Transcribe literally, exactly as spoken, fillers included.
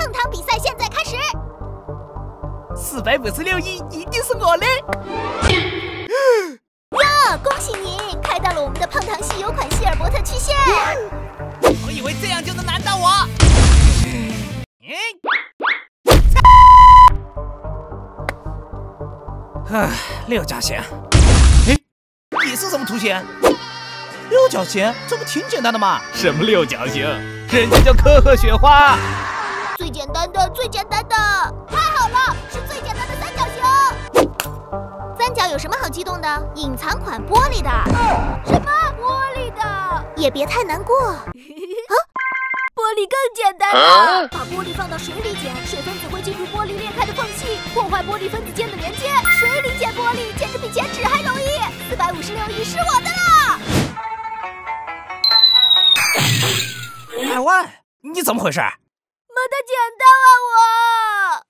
碰糖比赛现在开始。 四百五十六亿一定是我的！ 呀，恭喜你开到了我们的碰糖稀有款希尔伯特曲线。 我以为这样就能难到我。唉，六角形。哎，你是什么图形？六角形，这不挺简单的吗？什么六角形？人家叫科赫雪花。 最简单的，最简单的，太好了，是最简单的三角形。三角有什么好激动的？隐藏款玻璃的。什么玻璃的？也别太难过。啊，玻璃更简单了。把玻璃放到水里捡，水分子会进入玻璃裂开的缝隙，破坏玻璃分子间的连接。水里捡玻璃简直比剪纸还容易。四百五十六亿是我的了。 海湾，你怎么回事？ 没得剪刀啊！